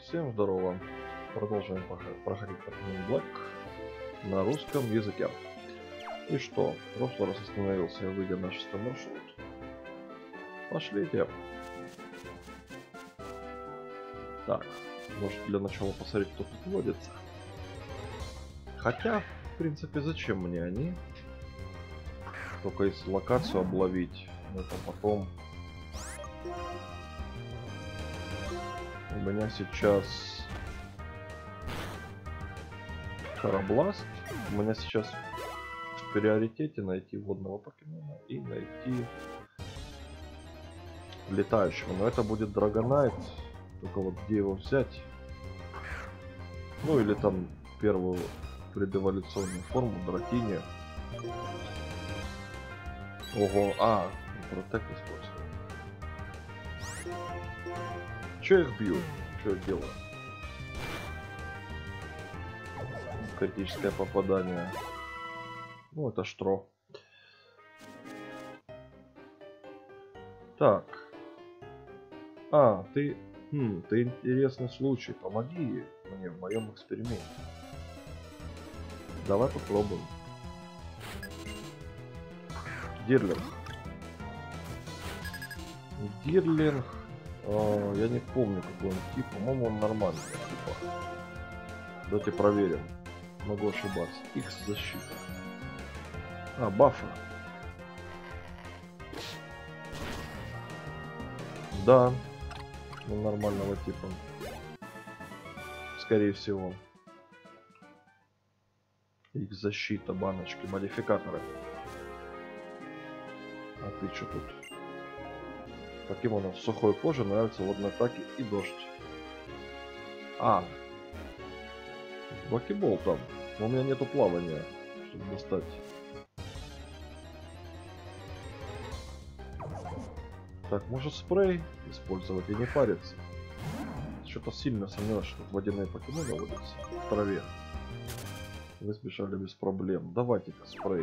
Всем здорово. Продолжаем проходить Pokemon Black на русском языке. И что? В прошлый раз остановился я, выйдя на 6-й маршрут. Пошлите. Так, может для начала посмотреть, кто тут водится. Хотя, в принципе, зачем мне они? Только если локацию обловить, это потом... У меня сейчас Карабласт. У меня сейчас в приоритете найти водного покемона и найти летающего. Но это будет Драгонайт. Только вот где его взять? Ну или там первую предэволюционную форму Дратиния. Ого, протект использую. Че их бью? Че я делаю? Критическое попадание. Ну, это штро. Так. Ты интересный случай. Помоги мне в моем эксперименте. Давай попробуем. Дирлинг. Дирлинг. Я не помню, какой он тип. По-моему, он нормальный типа. Давайте проверим. Могу ошибаться. X защита. Баффа. Да. Он нормального типа. Скорее всего. X защита, баночки, модификаторы. А ты что тут? Покемонам с сухой кожей нравятся водные атаки и дождь. Бакебол там. Но у меня нету плавания, чтобы достать. Так, может спрей использовать и не париться. Что-то сильно сомневаюсь, что водяные покемоны водятся в траве. Вы сбежали без проблем. Давайте-ка спрей.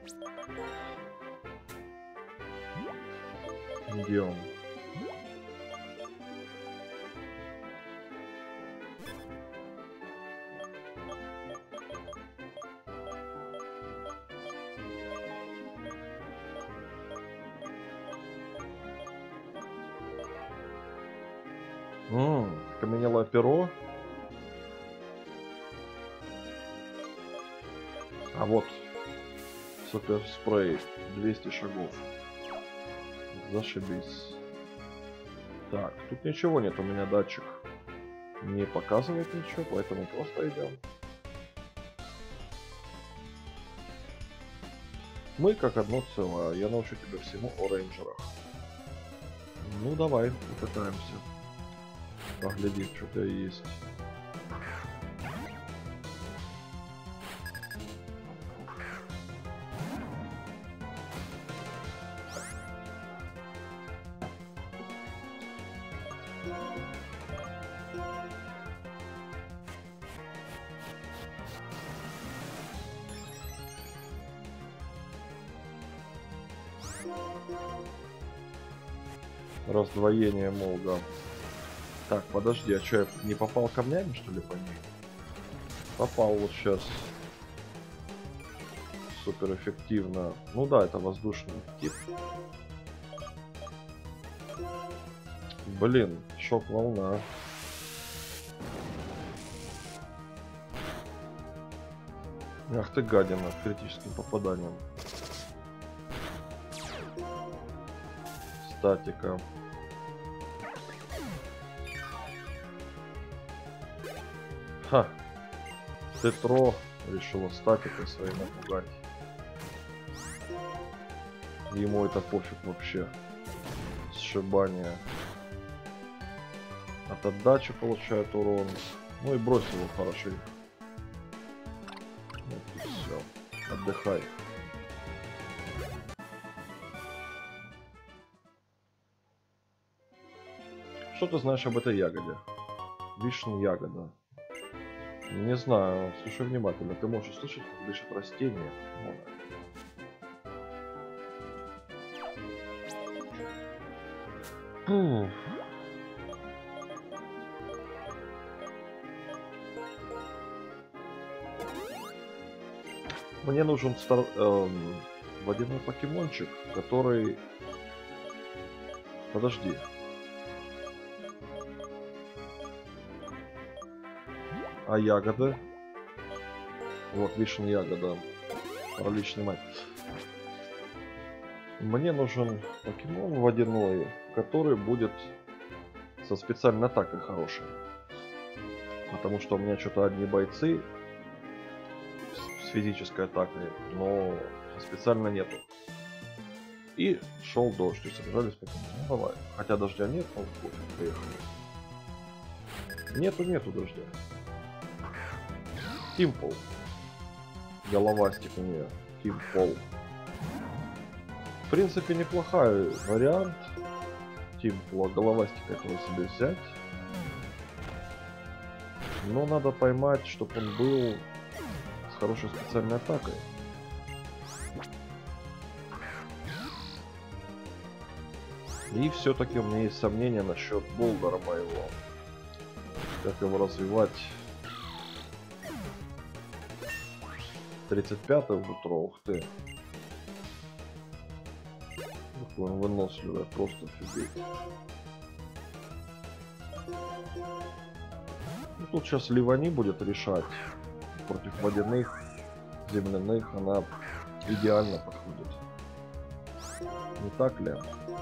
Где он? Каменелое перо. А вот супер спрей. 200 шагов. Зашибись. Так, тут ничего нет, у меня датчик не показывает ничего, поэтому просто идем. Мы как одно целое. Я научу тебя всему о рейнджерах. Ну давай, попытаемся. Поглядеть, что у тебя есть. Раздвоение молда. Так, подожди, а что, я не попал камнями, что ли, по ней? Попал вот сейчас. Супер эффективно. Ну да, это воздушный тип. Блин, шок-волна. Ах ты гадина, с критическим попаданием. Статика. Тетро решила статикой своей напугать. Ему это пофиг вообще. Сшибание. От отдачи получает урон. Ну и бросил его хорошенько. Вот и все. Отдыхай. Что ты знаешь об этой ягоде? Вишня ягода. Не знаю, слушай внимательно. Ты можешь слышать, как дышит растение. Мне нужен водяной покемончик, который... Подожди. А ягода? Вот, вишня ягода. Проличный мать. Мне нужен покемон водяной, который будет со специальной атакой хорошей. Потому что у меня что-то одни бойцы с физической атакой, но специально нету. И шел дождь, и собирались покемоны. Ну давай. Хотя дождя нет, но пофиг, поехали. Нету дождя. Тимпл. Головастик у нее. Тимпл. В принципе, неплохой вариант. Тимпла. Головастика этого себе взять. Но надо поймать, чтобы он был с хорошей специальной атакой. И все-таки у меня есть сомнения насчет Болдера моего. Как его развивать. 35-й уже тролл, ты. Какой он выносливый, просто офигеть. Ну, тут сейчас Ливани будет решать. Против водяных, земляных она идеально подходит. Не так ли?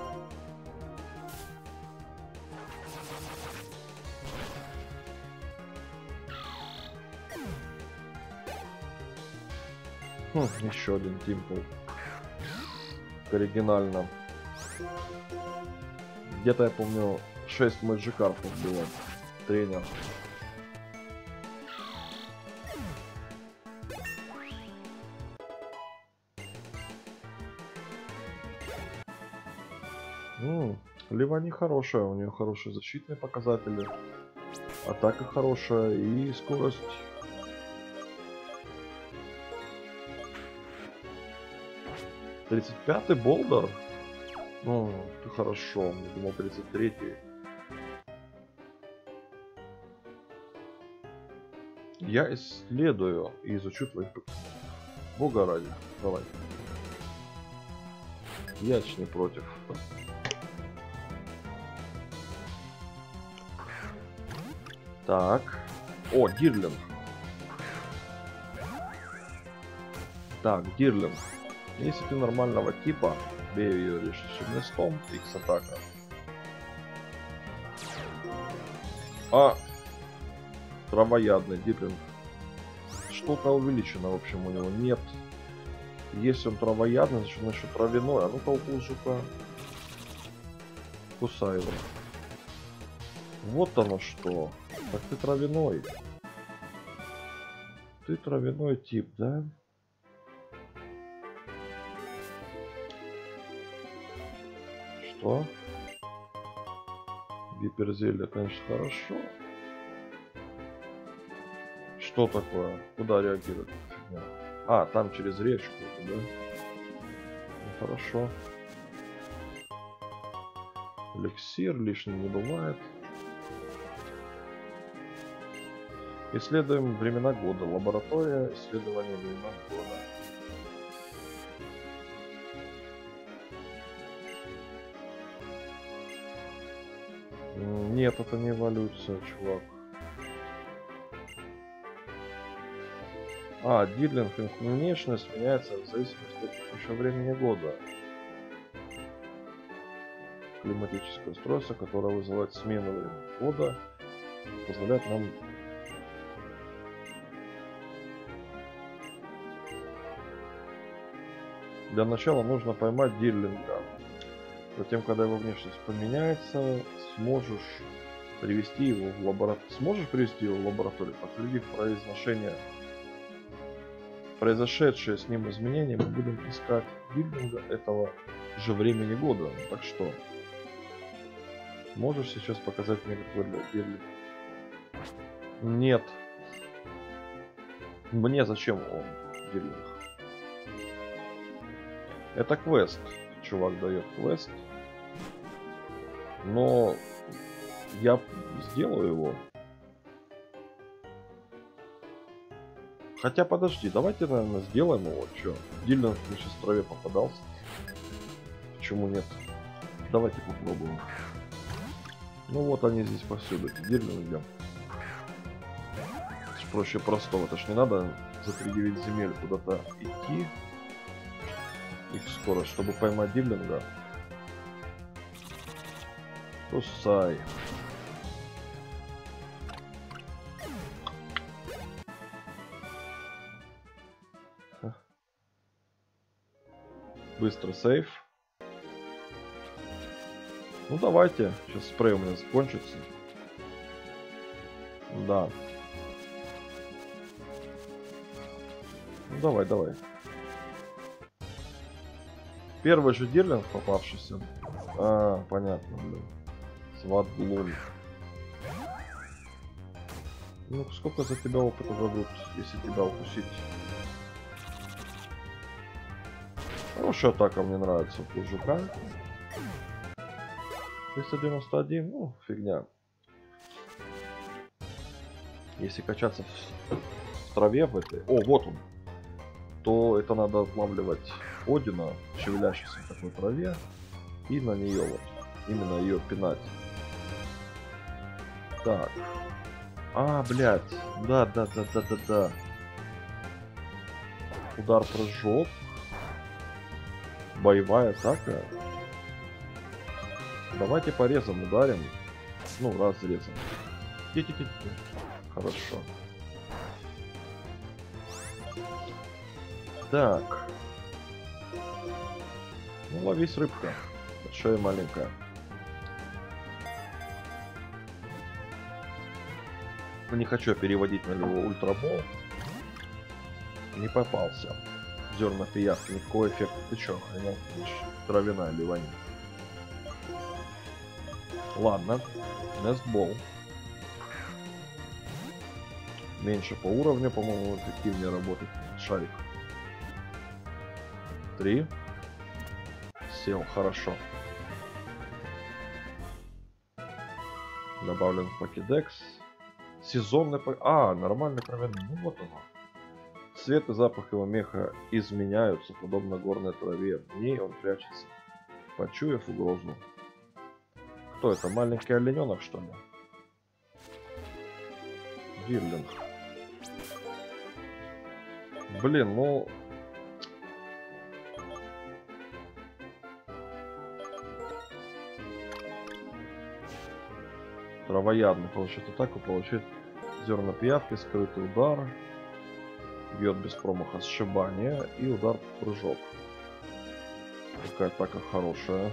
Еще один Тимпл. Оригинально. Где-то я помню 6 Мэджикарпов было. Тренер. Ливани хорошая, у нее хорошие защитные показатели. Атака хорошая и скорость. «35-й Болдер? Ну, ты хорошо, я думал 33-й. Я исследую и изучу твоих покемонов. Бога ради, давай. Я не против. Так. О, Дирлинг. Так, Дирлинг. Если ты нормального типа, бей ее решительным листом, X атака. А травоядный Дирлинг. Что-то увеличено, в общем, у него нет. Если он травоядный, значит он еще травяной. А ну-ка, укус жука. Кусай его. Вот оно что. Так ты травяной. Ты травяной тип, да? Что? Гиперзелье, конечно, хорошо. Что такое? Куда реагирует? А, там через речку, да? Ну, хорошо. Эликсир лишний не бывает. Исследуем времена года. Лаборатория исследования времен года. Нет, это не эволюция, чувак. А, Дирлинг, внешность меняется в зависимости от текущего времени года. Климатическое устройство, которое вызывает смену времени года, позволяет нам... Для начала нужно поймать Дирлинга. Затем, когда его внешность поменяется, сможешь привести его в лабораторию, подтвердив произошедшее с ним изменения, мы будем искать Дирлинга этого же времени года. Так что, можешь сейчас показать мне, как выглядит Дирлинг? Нет. Мне зачем он, Дирлинг? Это квест. Чувак дает квест. Но я сделаю его. Хотя подожди, давайте, наверное, сделаем его. Чё? Дильно сейчас в траве попадался. Почему нет? Давайте попробуем. Ну вот они здесь повсюду. Дильно идем. Проще простого. Это ж не надо за 3-9 земель куда-то идти. Их скорость, чтобы поймать диллинга. Кусай. Быстро сейф. Ну давайте. Сейчас спрей у меня закончится. Да. Ну давай, давай. Первый же дерлинг попавшийся. А, понятно, блин. Сват Блум. Ну, сколько за тебя опыта дадут, если тебя укусить? Хорошая атака, мне нравится у жука. 391, ну, фигня. Если качаться в траве в этой... О, вот он. То это надо отлавливать Одина, шевелящийся в такой траве. И на нее вот. Именно ее пинать. Так. А, блядь. Да. Удар-прыжок. Боевая атака. Давайте порезом ударим. Ну, разрезом. Хорошо. Так. Ну, ловись, рыбка. Большая и маленькая. Не хочу переводить на него ультрабол. Не попался. Зерна пиявки, никакого эффекта. Ты чё, охренел? Травяная ливань. Ладно. Нестбол. Меньше по уровню, по-моему, эффективнее работает шарик. 3. Сел, хорошо. Добавлен в покедекс. Сезонный... А, нормальный травяный. Ну вот оно. Цвет и запах его меха изменяются, подобно горной траве. В ней он прячется, почуяв угрозу. Кто это? Маленький олененок, что ли? Дирлинг. Блин, ну... Травоядный получит атаку, получит зерна пиявки, скрытый удар. Бьет без промаха сшибание и удар-прыжок. Какая атака хорошая.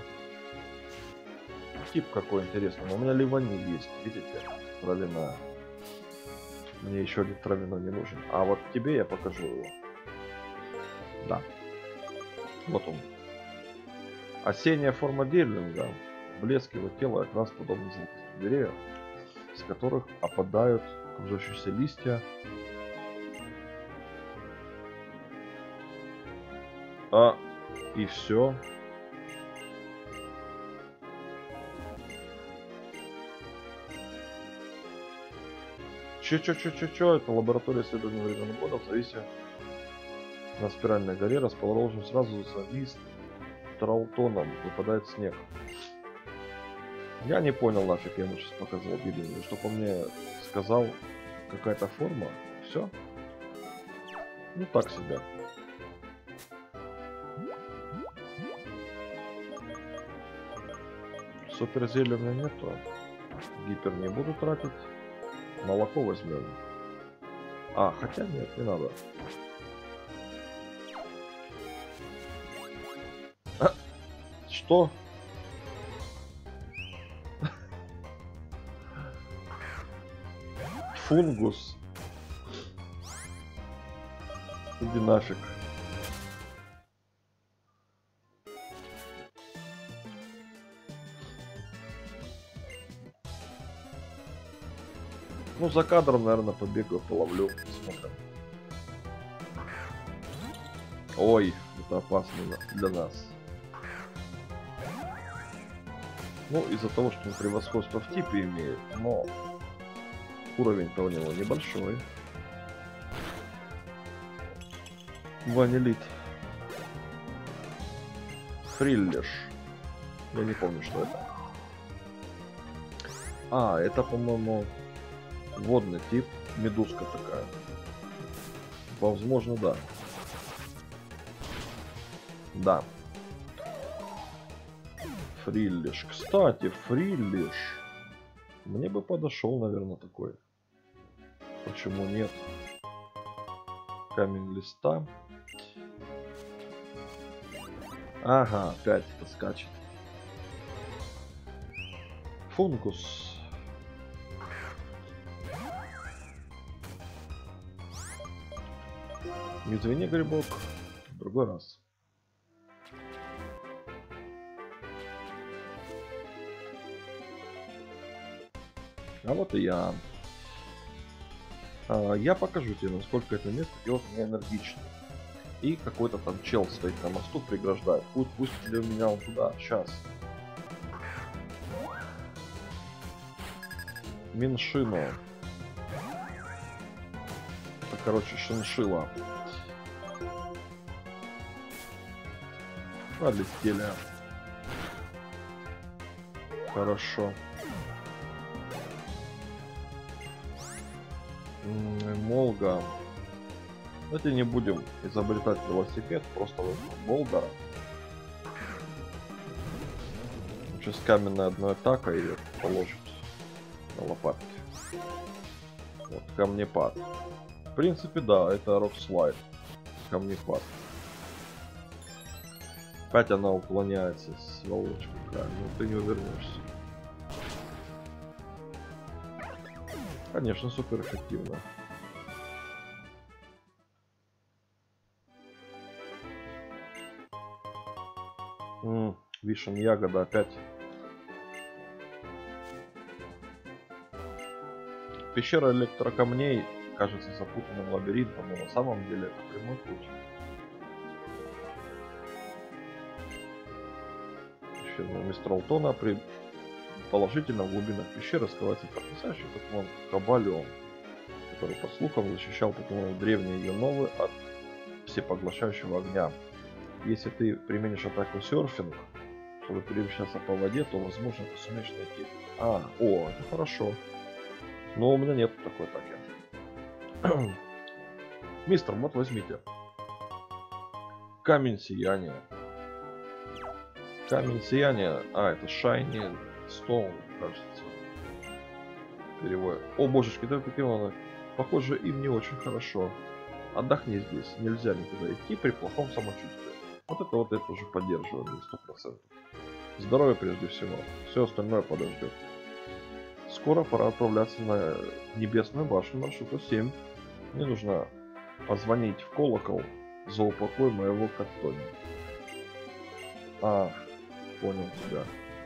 Тип какой интересный. Но у меня ливани есть, видите? Травяная. Мне еще один травяной не нужен. А вот тебе я покажу его. Да. Вот он. Осенняя форма дирлинга. Блеск его тела как раз подобно золотистым деревьям, с которых опадают кружащиеся листья. И все. Чё? Это лаборатория исследования времен года в зависимости на спиральной горе, расположен сразу за лист Траутоном. Выпадает снег. Я не понял, нафиг я ему сейчас показывал видео, чтобы он мне сказал какая-то форма. Все. Ну так себе. Супер зелья у меня нету. Гипер не буду тратить. Молоко возьмем. А, хотя нет, не надо. Что? Фунгус. Иди нафиг. Ну, за кадром, наверное, побегаю, половлю. Посмотрим. Ой, это опасно для нас. Ну, из-за того, что он превосходство в типе имеет, но уровень-то у него небольшой. Ванилит. Фриллиш. Я не помню, что это. А, это, по-моему, водный тип. Медузка такая. Возможно, да. Да. Фриллиш. Кстати, Фриллиш. Мне бы подошел, наверное, такой. Почему нет? Камень листа. Ага, опять это скачет. Фунгус. Извини, грибок. В другой раз. А вот и я. Я покажу тебе, насколько это место делает меня энергично. И какой-то там чел стоит на мосту, преграждает. Пусть для меня он туда. Сейчас. Меньшину. Это, короче, шиншила. Отлетели. Хорошо. Молга. Давайте не будем изобретать велосипед, просто возьмем Болдера. Сейчас каменная одной атака и положит на лопатки. Вот камнепад. В принципе, да, это рокслайд. Камнепад. Опять она уклоняется с волочкой. Ну ты не увернешься. Конечно, супер эффективно. Вишен ягода опять. Пещера электрокамней кажется запутанным лабиринтом, но на самом деле это прямой путь. Пещерная Мистралтона. Положительно в глубинах пещеры скрывается потрясающий покемон Кабалион, который, по слухам, защищал покемонов древние Юновы от всепоглощающего огня. Если ты применишь атаку серфинг, чтобы перемещаться по воде, то, возможно, ты сумеешь найти. Это хорошо. Но у меня нет такой атаки. Мистер, вот возьмите. Камень сияния. Камень сияния. Это Shiny Stone, кажется. Перевод. О, божечки, да покемоны. Похоже, им не очень хорошо. Отдохни здесь. Нельзя никуда идти при плохом самочувствии. Вот это уже поддерживаю 100%. Здоровье прежде всего. Все остальное подождет. Скоро пора отправляться на Небесную башню маршрута 7. Мне нужно позвонить в колокол за упокой моего Каттони. Понял тебя.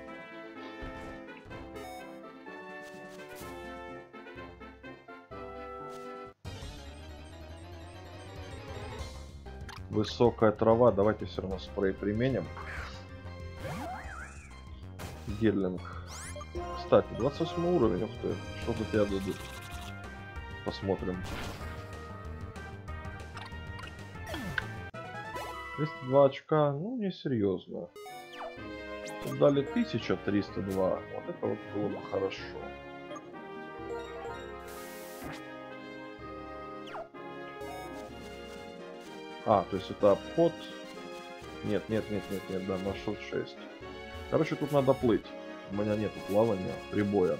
Высокая трава. Давайте все равно спрей применим. Герлинг. Кстати, 28 уровень. Ух ты. Что за тебя дадут? Посмотрим. 302 очка. Ну, несерьезно. Тут дали 1302. Вот это вот было бы хорошо. То есть это обход. Нет, да, маршрут 6. Короче, тут надо плыть. У меня нету плавания, прибоя.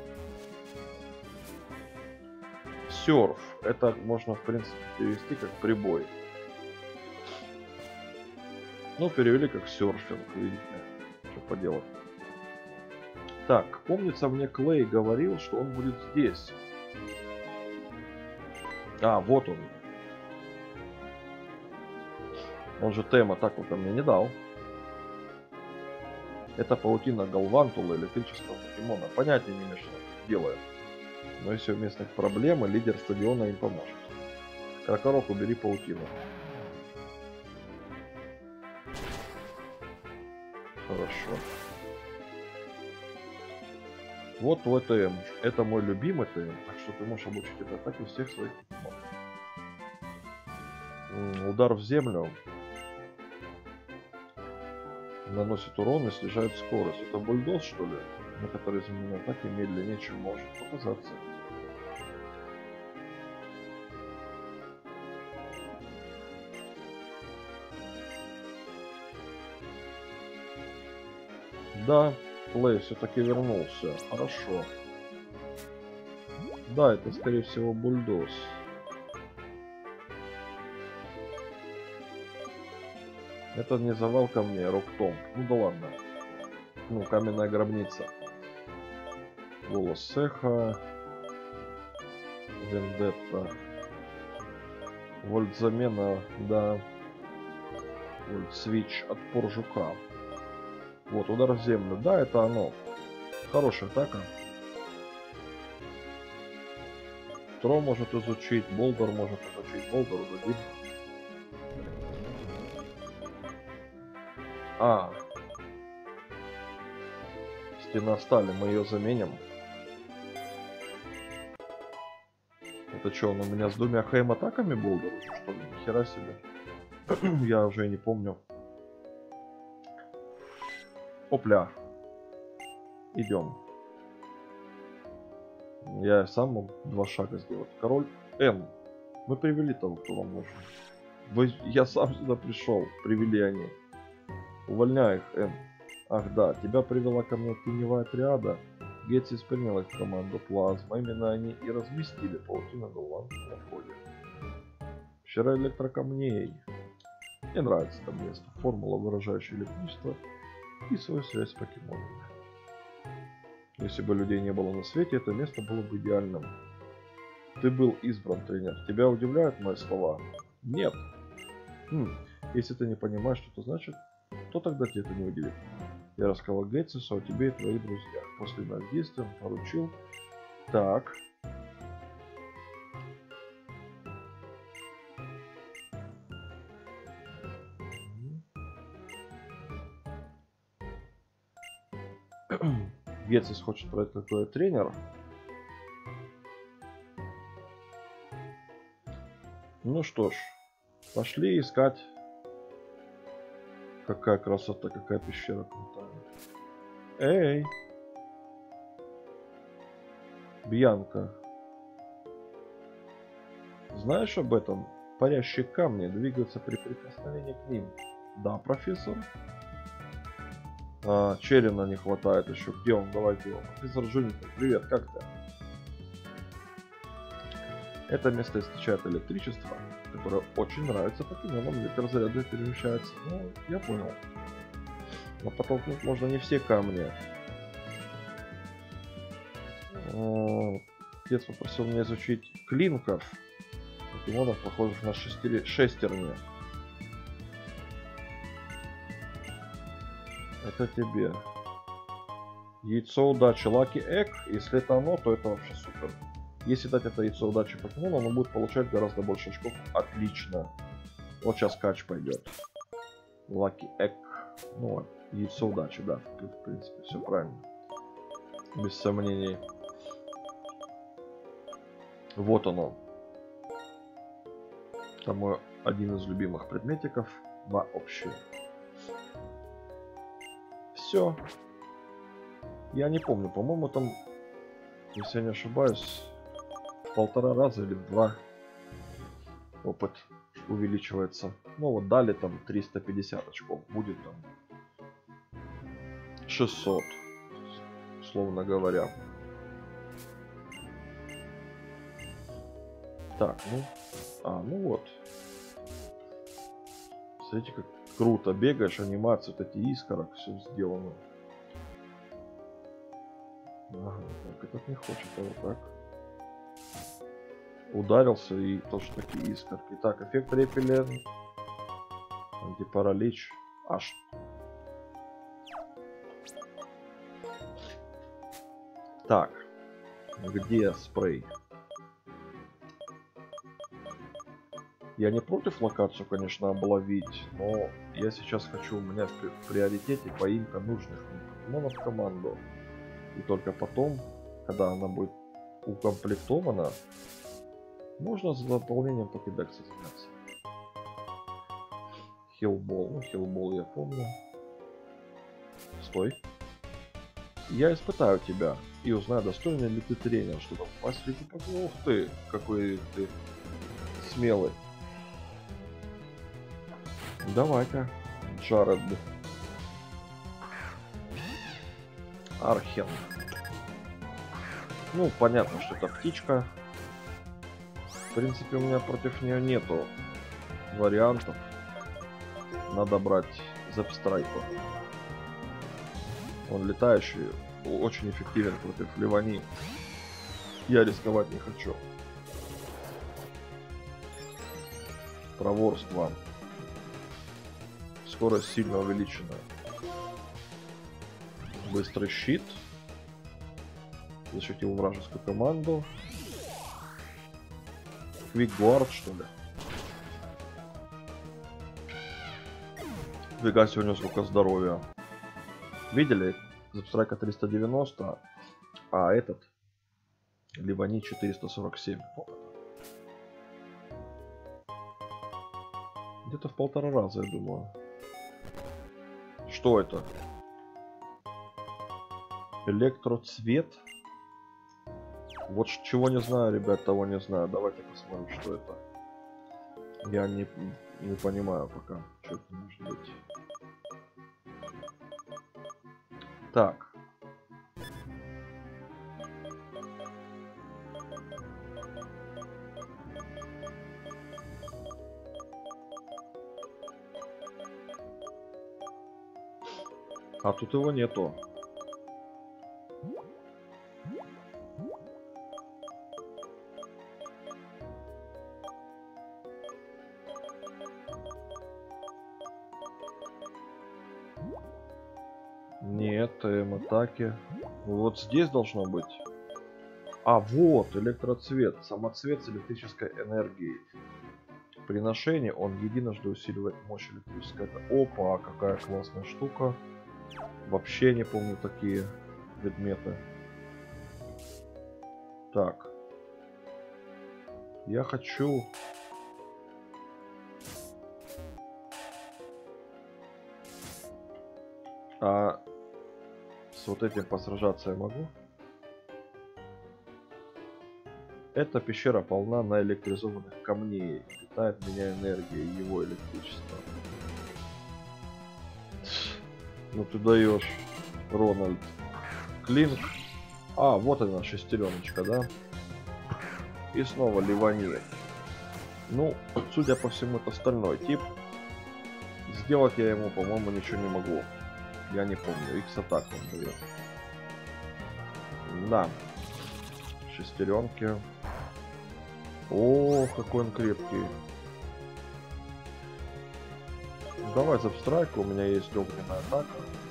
Серф. Это можно, в принципе, перевести как прибой. Ну, перевели как серфинг, видите. Что поделать. Так, помнится, мне Клей говорил, что он будет здесь. Вот он. Он же тема так вот мне не дал. Это паутина Галвантула, электрического покемона. Понятия не имею, что он делает. Но если у местных проблемы, лидер стадиона им поможет. Крокорок, убери паутину. Хорошо. Вот твой ТМ. Это мой любимый ТМ, так что ты можешь обучить этой атаке всех своих покемонов. Удар в землю наносит урон и снижает скорость. Это бульдоз, что ли? Некоторые земные атаки медленнее, чем может показаться. Да, Плей все-таки вернулся. Хорошо. Да, это скорее всего бульдоз. Это не завал ко мне, Роктом. Ну да ладно. Ну, каменная гробница. Голос Эха. Вендетта. Вольт замена, да. Вольт свич, отпор жука. Вот, удар в землю. Да, это оно. Хорошая атака. Тро может изучить, Болдер может изучить. Болдер дадим. Стена стали, мы ее заменим. Это что, он у меня с двумя хэм-атаками Болдер? Что ли? Нихера себе. Я уже не помню. Опля. Идем. Я сам мог 2 шага сделать. Король Н. Мы привели того, кто вам нужен. Я сам сюда пришел. Привели они. Увольняй их, Н. Ах да, тебя привела ко мне теневая триада. Гетсис принял их в команду Плазма. Именно они и разместили паутину Голландца на входе. Вчера электрокамней. Мне нравится это место. Формула, выражающая электричество и свою связь с покемонами. Если бы людей не было на свете, это место было бы идеальным. Ты был избран, тренер. Тебя удивляют мои слова? Нет. Если ты не понимаешь, что это значит, то тогда тебя это не удивит. Я рассказал Гетсису о тебе и твоих друзьях. После моих действий он поручил. Так. Гетсис хочет брать какой тренер. Ну что ж, пошли искать. Какая красота, какая пещера крутая. Эй! Бьянка. Знаешь об этом? Парящие камни двигаются при прикосновении к ним. Да, профессор? Черена не хватает еще. Где он? Давайте его. Профессор Джуникер, привет, как ты? Это место источает электричество, которое очень нравится покемонам. Электразаряды перемещаются. Ну, я понял. Но подтолкнуть можно не все камни. Отец попросил меня изучить клинков. Покемонов, похожих на шестерни. Это тебе. Яйцо удачи Lucky Egg. Если это оно, то это вообще супер. Если дать это яйцо удачи покемону, оно будет получать гораздо больше очков. Отлично. Вот сейчас кач пойдет. Lucky Egg. Ну, яйцо удачи, да. В принципе, все правильно. Без сомнений. Вот оно. Это мой один из любимых предметиков вообще. Все. Я не помню, по-моему, там, если я не ошибаюсь, в 1,5 раза или в 2 опыт увеличивается. Ну вот дали там 350 очков, будет там 600, условно говоря. Так, ну вот. Смотрите, как круто бегаешь, анимация, вот эти искорок, все сделано. Ага, так, этот не хочет, а вот так. Ударился и тоже такие искорки. Так, эффект репеллент. Антипаралич. Аж. Так. Где спрей? Я не против локацию, конечно, обловить, но я сейчас хочу, у меня в приоритете поимка нужных покемонов в команду. И только потом, когда она будет укомплектована, можно с заполнением покедекса заняться. Хиллбол. Ну, Хиллбол я помню. Стой. Я испытаю тебя и узнаю, достойный ли ты тренер, чтобы попасть в Лигу Погони. Ух ты, какой ты смелый. Давай-ка, Джаред. Архен. Ну, понятно, что это птичка. В принципе, у меня против нее нету вариантов. Надо брать Зепстрайку. Он летающий, очень эффективен против Ливани. Я рисковать не хочу. Проворство. Скорость сильно увеличена. Быстрый щит. Защитил вражескую команду. Квикгуард, что ли? Фига себе, у него сколько здоровья. Видели? Зепстрайка 390, а этот Ливани 447. Где-то в 1,5 раза, я думаю. Что это? Электроцвет? Вот чего не знаю, ребят, того не знаю. Давайте посмотрим, что это. Я не понимаю пока, что это может быть. Так. А тут его нету. Нет, атаки. Вот здесь должно быть. А, вот, электроцвет. Самоцвет с электрической энергией. При ношении он единожды усиливает мощь электрической. Опа, какая классная штука. Вообще не помню такие предметы. Так. Я хочу... А с вот этим посражаться я могу? Эта пещера полна наэлектризованных камней. Питает меня энергией его электричества. Ну ты даешь, Рональд. Клинк. А, вот она, шестереночка, да? И снова Ливани. Ну, судя по всему, это стальной тип. Сделать я ему, по-моему, ничего не могу. Я не помню. X-атак он дает. Да. Шестеренки. О, какой он крепкий. Давай Зепстрайку, у меня есть огненная атака.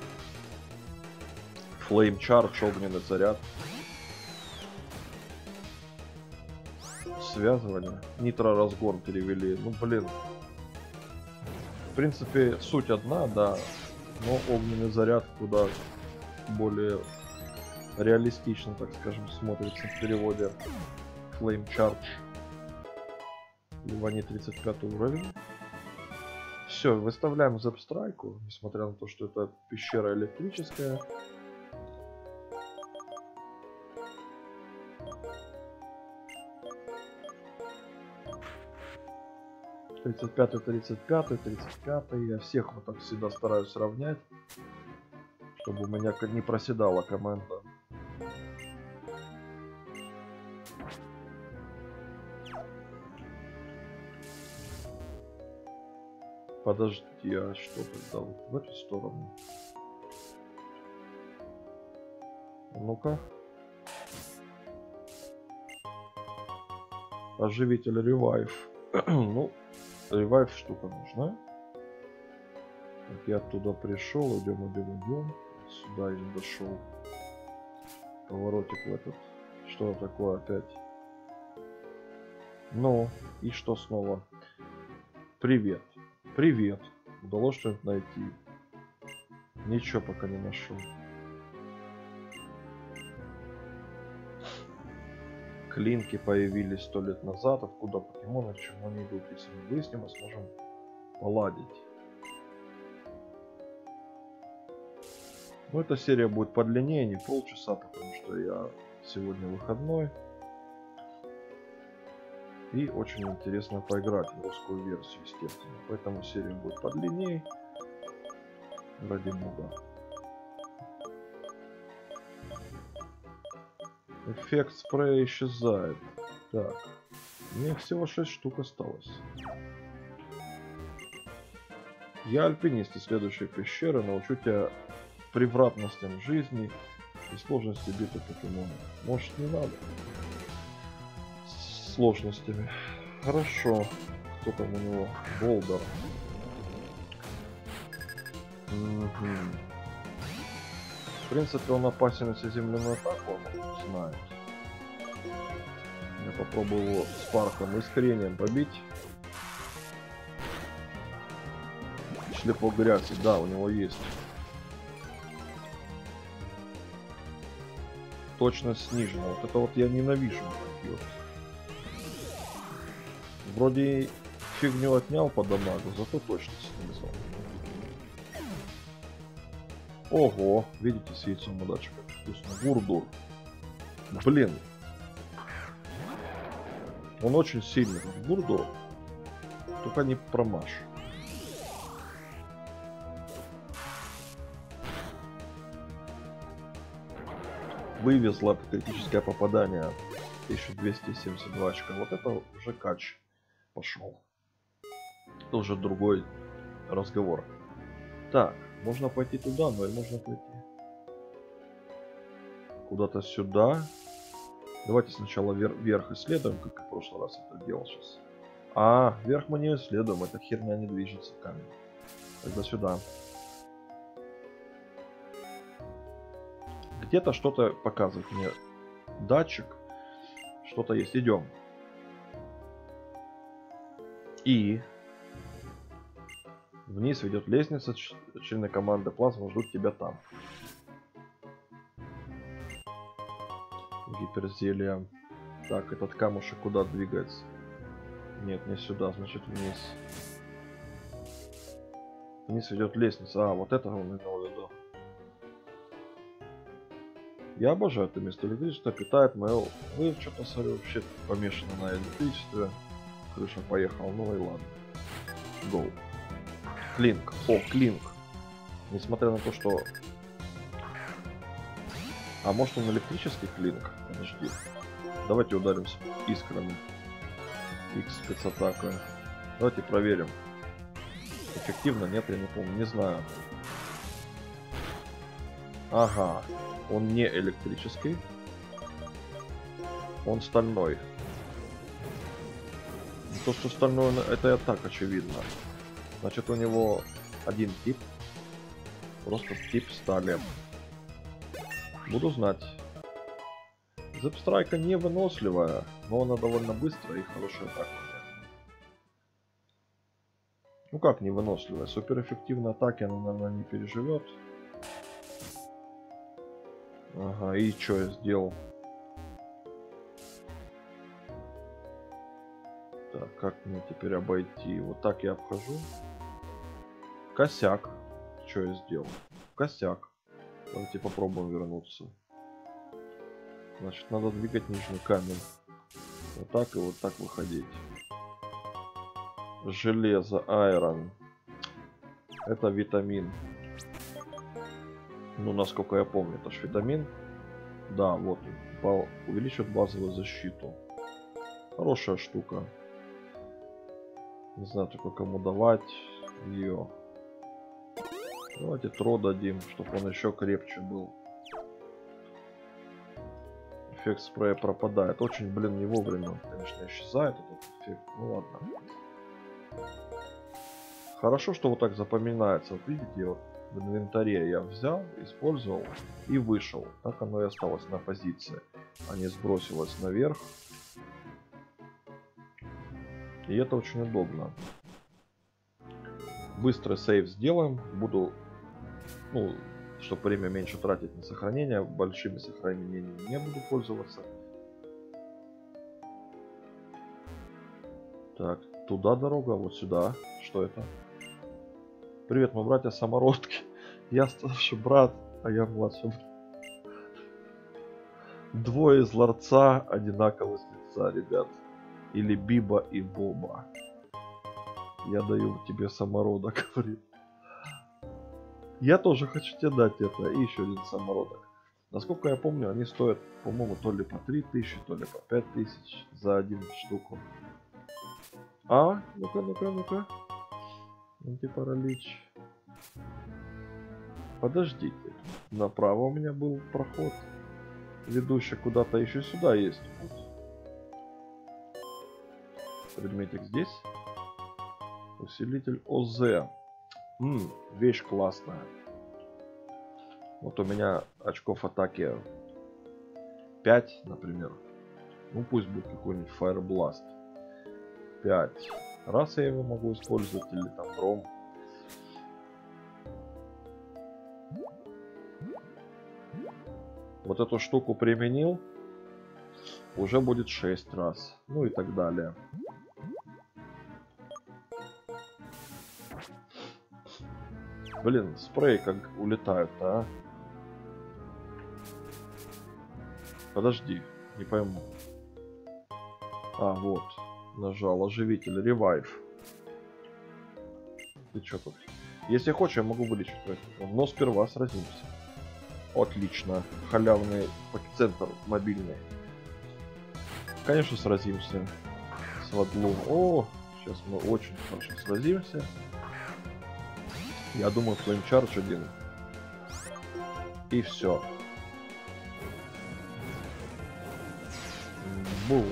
Flame Charge, огненный заряд. Связывание. Нитро-разгон перевели. Ну блин. В принципе, суть одна, да. Но огненный заряд куда более реалистично, так скажем, смотрится в переводе. Flame Charge. Ливани 35 уровень. Все, выставляем Зепстрайку, несмотря на то, что это пещера электрическая. Тридцать пятый. Я всех вот так всегда стараюсь равнять, чтобы у меня не проседала команда. Подожди, а что тогда вот в эту сторону? Ну-ка. Оживитель ревайв. Ну, ревайв штука нужна. Так, я оттуда пришел, идем. Сюда я дошел. Поворотик в этот. Что такое опять? Ну, и что снова? Привет. Привет. Удалось что-нибудь найти? Ничего пока не нашел. Клинки появились 100 лет назад. Откуда покемоны, к чему они идут? Если мы выясним, мы сможем поладить. Но эта серия будет подлиннее, не полчаса, потому что я сегодня выходной. И очень интересно поиграть в русскую версию, естественно. Поэтому серия будет подлиннее. Ради бога. Эффект спрея исчезает. Так. Мне всего 6 штук осталось. Я альпинист из следующей пещеры. Научу тебя превратностям жизни и сложности битвы покемонов. Может, не надо? С сложностями. Хорошо. Кто там у него? Болдер. Угу. В принципе, он опасен, если земляную атаку он знает. Я попробую его с парком и искрением побить. Шлепок грязи, да, у него есть. Точность снижена. Вот это вот я ненавижу. Вроде фигню отнял по дамагу, зато точность снизил. Ого, видите, с яйцом удачи как вкусно. Гурдур. Блин. Он очень сильный. Гурдур. Только не промажь. Вывезла критическое попадание. 1272 очка. Вот это уже кач пошел. Это уже другой разговор. Так, можно пойти туда, но и можно пойти куда-то сюда. Давайте сначала вверх исследуем, как и в прошлый раз это делал сейчас. А, вверх мы не исследуем, эта херня не движется, камень. Тогда сюда. Где-то что-то показывает мне датчик. Что-то есть. Идем. И вниз ведет лестница. Члены команды плазма ждут тебя там. Гиперзелье. Так, этот камушек куда двигается? Нет, не сюда, значит вниз. Вниз ведет лестница. А, вот это он имел в виду. Я обожаю это место. Электричество питает мое... Вы что-то, смотрю, вообще помешаны на электричестве. Крыша поехала. Ну и ладно. Go. Клинк. О, клинк. Несмотря на то, что... А может он электрический клинк? Подожди. Давайте ударимся искрами. X спецатака. Давайте проверим. Эффективно? Нет, я не помню. Не знаю. Ага. Он не электрический. Он стальной. То, что стальной, это и так очевидно. Значит, у него один тип. Просто тип стали. Буду знать. Зепстрайка не выносливая, но она довольно быстрая и хорошая атака. Ну как не выносливая? Суперэффективной атаки она, наверное, не переживет. Ага, и что я сделал? Так, как мне теперь обойти? Вот так я обхожу. Косяк. Что я сделал? Косяк. Давайте попробуем вернуться. Значит, надо двигать нижний камень. Вот так и вот так выходить. Железо, айрон. Это витамин. Ну, насколько я помню, это ж витамин. Да, вот. Увеличивает базовую защиту. Хорошая штука. Не знаю только кому давать ее. Давайте Тро дадим, чтобы он еще крепче был. Эффект спрея пропадает. Очень, блин, не вовремя, конечно, исчезает этот эффект. Ну ладно. Хорошо, что вот так запоминается. Вот видите, вот в инвентаре я взял, использовал и вышел. Так оно и осталось на позиции, а не сбросилось наверх. И это очень удобно. Быстрый сейв сделаем. Буду, ну, чтобы время меньше тратить на сохранение. Большими сохранениями не буду пользоваться. Так, туда дорога, вот сюда. Что это? Привет, мы братья самородки. Я старший брат. А я младший. Двое из ларца одинаково с лица, ребят. Или Биба и Боба. Я даю тебе самородок, говорит. Я тоже хочу тебе дать это. И еще один самородок. Насколько я помню, они стоят, по-моему, то ли по 3000, то ли по 5000 за один штуку. А, ну-ка, ну-ка, ну-ка. Антипаралич. Подождите. Направо у меня был проход, ведущий куда-то еще сюда есть. Предметик здесь. Усилитель ОЗ. Вещь классная. Вот у меня очков атаки 5, например. Ну пусть будет какой-нибудь Fire Blast. 5. Раз я его могу использовать, или там Ром. Вот эту штуку применил, уже будет 6 раз. Ну и так далее. Блин, спрей как улетают, а? Подожди, не пойму. А, вот. Нажал оживитель, ревайв. Ты чё тут? Если хочешь, я могу вылечить. Но сперва сразимся. Отлично. Халявный центр мобильный. Конечно, сразимся с Вадлом. О, сейчас мы очень хорошо сразимся. Я думаю, Flame Charge один. И все. Бум.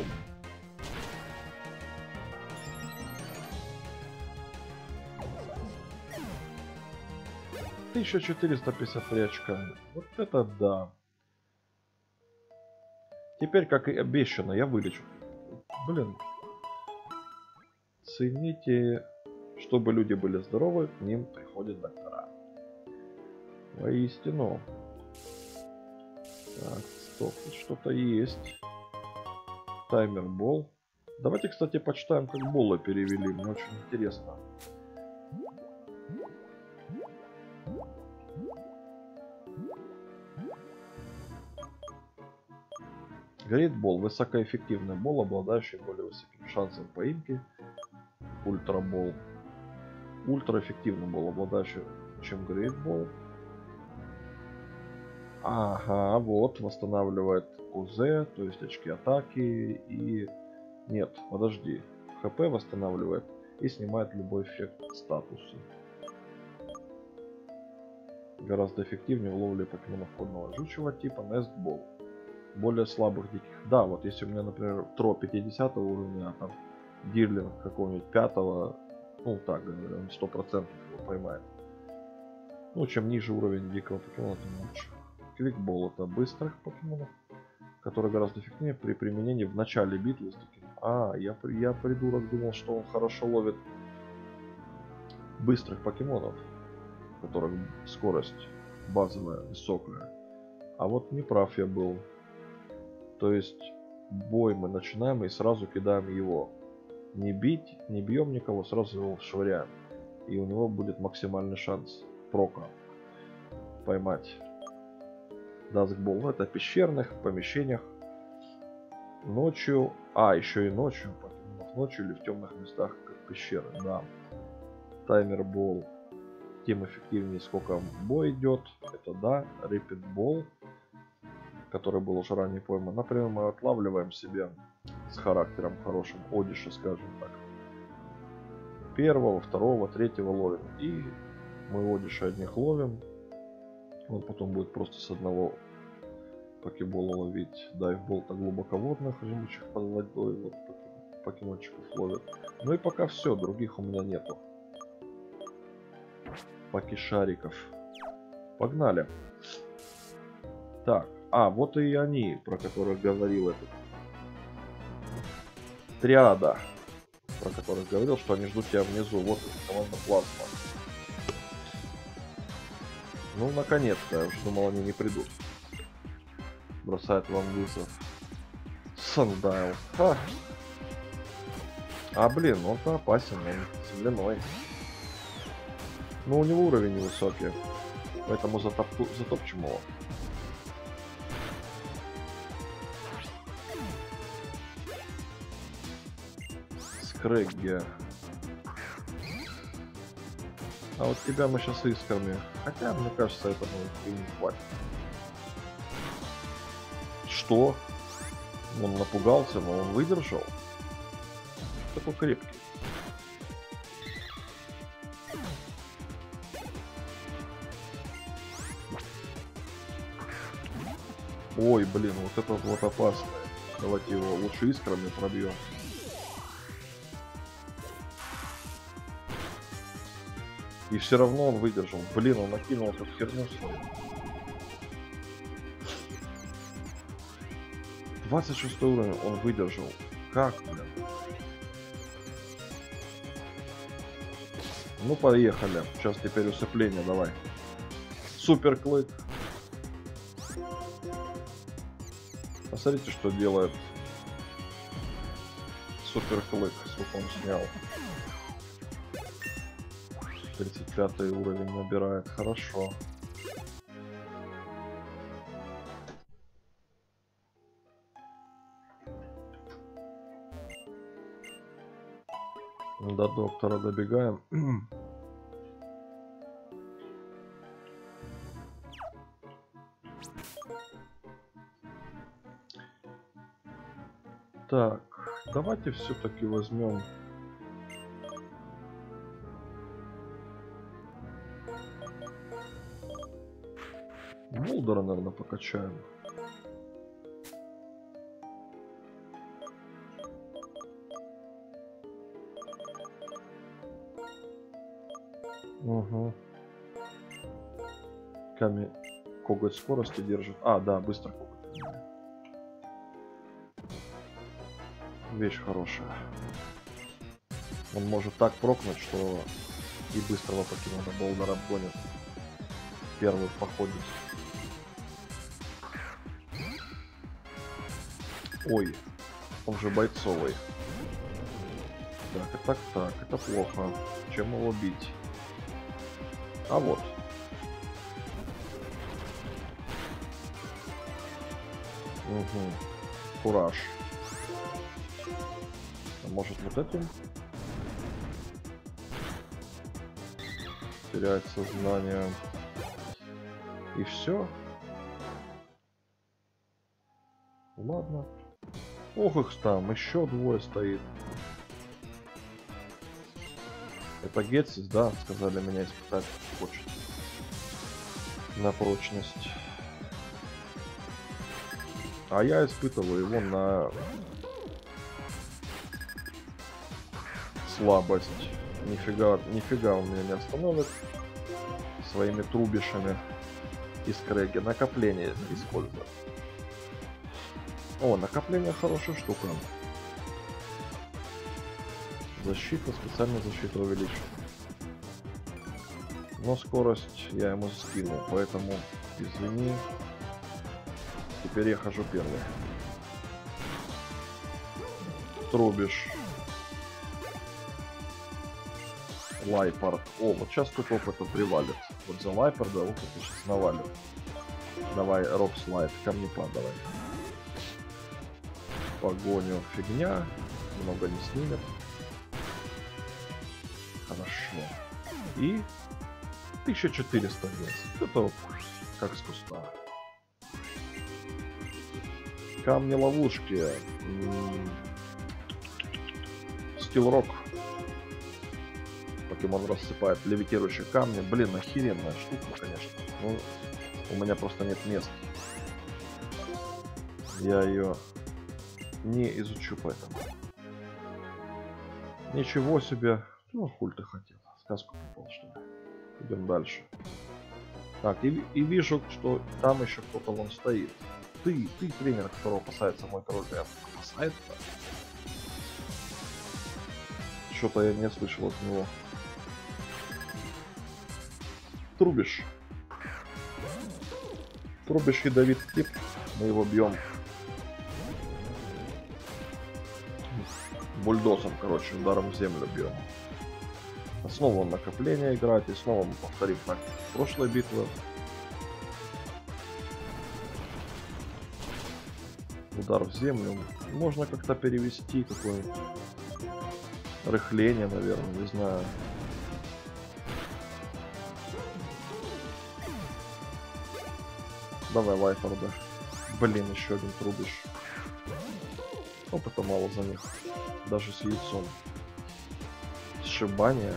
Еще 453 очка. Вот это да. Теперь, как и обещано, я вылечу. Блин. Цените, чтобы люди были здоровы, к ним приходят доктора. Воистину. Так, стоп, тут что-то есть. Таймер Бол. Давайте, кстати, почитаем, как Бола перевели. Мне очень интересно. Great Ball. Высокоэффективный бол, обладающий более высоким шансом поимки. Ультра Бол. Ультраэффективный бол, обладающий чем Great Ball. Ага, вот, восстанавливает УЗ, то есть очки атаки и... Нет, подожди. ХП восстанавливает и снимает любой эффект статуса. Гораздо эффективнее в ловле покемонов водного жучего типа Nest Ball. Более слабых диких. Да, вот если у меня, например, Тро 50 уровня, а там Дирлинг какого-нибудь 5, ну так говоря, он 100% его поймает. Ну, чем ниже уровень дикого покемона, тем лучше. Квикбол это быстрых покемонов, которые гораздо эффективнее при применении в начале битвы с диким. А, я придурок думал, что он хорошо ловит быстрых покемонов, у которых скорость базовая высокая. А вот не прав я был. То есть бой мы начинаем и сразу кидаем его. Не бить, не бьем никого, сразу его швыряем. И у него будет максимальный шанс прока поймать. Даскбол, ну, это в пещерных помещениях. Ночью, еще и ночью, ночью или в темных местах, как пещеры, да. Таймер Бол. Тем эффективнее, сколько бой идет. Это да. Repeat Ball, который был уже ранее пойман. Например, мы отлавливаем себе с характером хорошим Одиша, скажем так. Первого, второго, третьего ловим. И мы Одиша одних ловим. Он потом будет просто с одного покебола ловить. Дайвбол-то глубоководных, живущих под водой, вот покемончиков ловят. Ну и пока все, других у меня нету. Покешариков. Погнали. Так, вот и они, про которых говорил этот. Триада. Про которых говорил, что они ждут тебя внизу. Вот команда Плазма. Ну, наконец-то. Я уже думал, они не придут. Бросает вам вызов. Сандайл. Блин, он-то опасен, он земляной. Но у него уровень невысокий. Поэтому затопчем его. Скрэгги. А вот тебя мы сейчас искрами. Хотя, мне кажется, этому и не хватит. Что? Он напугался, но он выдержал. Такой крепкий. Ой, блин, вот это вот опасно. Давайте его лучше искрами пробьем. И все равно он выдержал. Блин, он накинул эту херню свою. 26 уровень он выдержал. Как, блин? Ну, поехали. Сейчас теперь усыпление, давай. Супер клык. Посмотрите, что делает супер клык. Сколько он снял. 35 уровень набирает. Хорошо. До доктора добегаем. Так, давайте все-таки возьмем. Булдера, наверное, покачаем. Угу. Камень. Коготь скорости держит. А, да, быстро коготь. Вещь хорошая. Он может так прокнуть, что и быстрого покинута Болдера обгонит. Первый в походе. Ой, он же бойцовый. Так, это плохо. Чем его бить? А вот. Угу. Кураж. А может вот этим? Теряет сознание. И все. Ладно. Ох, их там, еще двое стоит. Это Гетсис, да, сказали, меня испытать хочет. На прочность. А я испытываю его на слабость. Нифига он меня не остановит своими трубишами из Скрэгги. Накопление использую. О, накопление хорошая штука. Защита, специальная защита увеличит. Но скорость я ему скинул, поэтому извини. Теперь я хожу первый. Трубиш. Лайпард. О, вот сейчас тут опыта привалит. Вот за Лайпарда опыта сейчас навалит. Давай, Рокслайд, камнепад давай. Погоню фигня. Много не снимет. Хорошо. И 1400 вес. Это как с куста. Камни ловушки. Стилрок. Покемон рассыпает левитирующие камни. Блин, охеренная штука, конечно. Ну, у меня просто нет места. Я ее не изучу поэтому. Ничего себе. Ну, хуй ты хотел. Сказку попал, что ли. Идем дальше. Так, и вижу, что там еще кто-то вон стоит. Ты тренер, которого опасается мой король. Опасается? Что-то я не слышал от него. Трубиш. Трубиш ядовитый тип. Мы его бьем. Бульдозом, короче, ударом в землю бьем. Снова он накопление играет, и снова мы повторим так прошлой битвы. Удар в землю. Можно как-то перевести какое-нибудь рыхление, наверное, не знаю. Давай Лайфорда. Блин, еще один трубиш. Опыта мало за них. Даже с яйцом. Сшибание.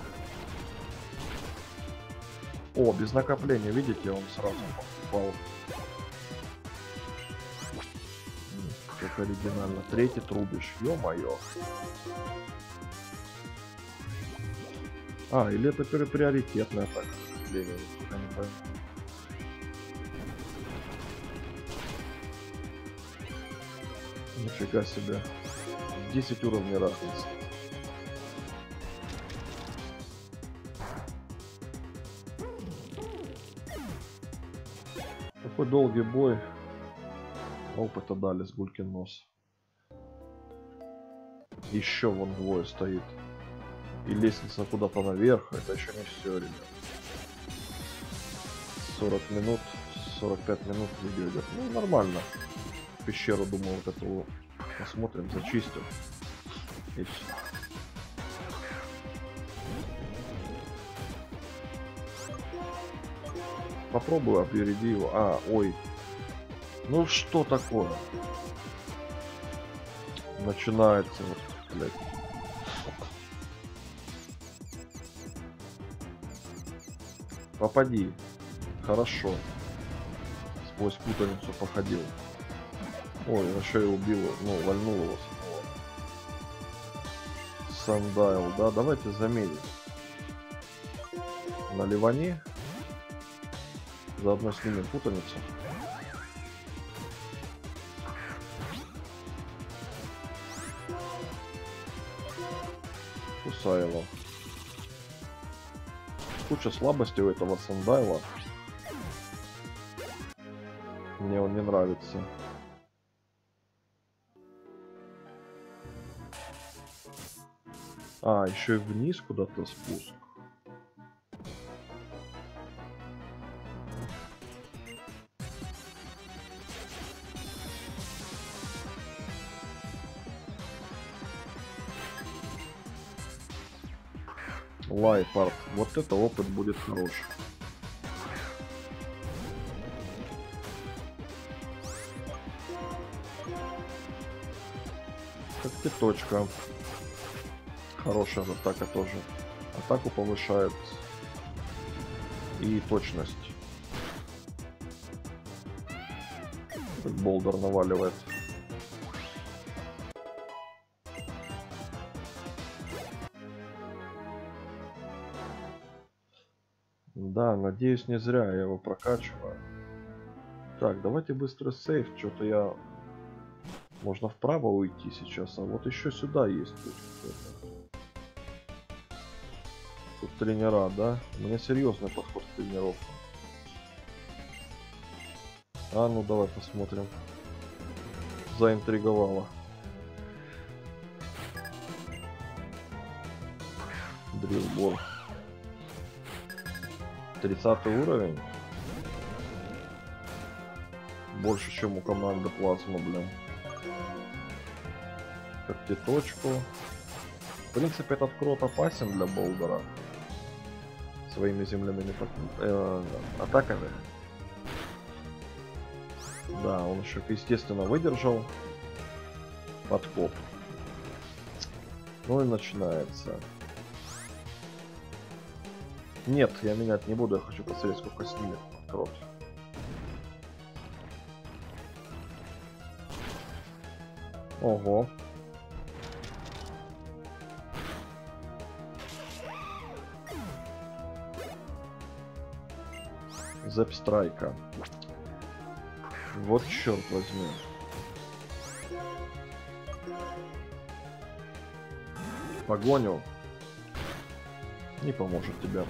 О, без накопления, видите, он сразу попал. Как оригинально. Третий трубиш. Ё-моё. А, или это приоритетная атака. Блин, я пока не пойму. Нифига себе. 10 уровней разницы. Такой долгий бой. Опыта дали с Гулькин нос. Еще вон двое стоит. И лестница куда-то наверх. Это еще не все, ребят. 40 минут, 45 минут видео идет. Ну, нормально. Пещеру, думаю, вот эту посмотрим, зачистим. И все. Попробую, опереди его. А, ой. Ну что такое? Начинается вот, блядь. Попади. Хорошо. Сквозь путаницу походил. Ой, еще и убил, ну, вальнул его снова. Сандайл, да, давайте замерим. На ливане. Заодно снимем путаницу. Кусаева. Куча слабостей у этого Сандайла. Мне он не нравится. А, еще и вниз куда-то спуск. Лайфард. Вот это опыт будет хороший. Точка. Хорошая атака тоже. Атаку повышает. И точность. Как болдер наваливает. Да, надеюсь, не зря я его прокачиваю. Так, давайте быстро сейф. Что-то я... Можно вправо уйти сейчас, а вот еще сюда есть. Тут тренера, да? У меня серьезный подход к тренировкам. А, ну давай посмотрим. Заинтриговало. Дрилбор. 30 уровень. Больше, чем у команды Плазма, блин. Когтеточку. В принципе, этот крот опасен для болдера. Своими земляными атаками. Да, он еще, естественно, выдержал подкоп. Ну и начинается. Нет, я менять не буду, я хочу посмотреть, сколько снимет крот. Ого. Зепстрайка. Вот черт возьми. Погоню. Не поможет тебе.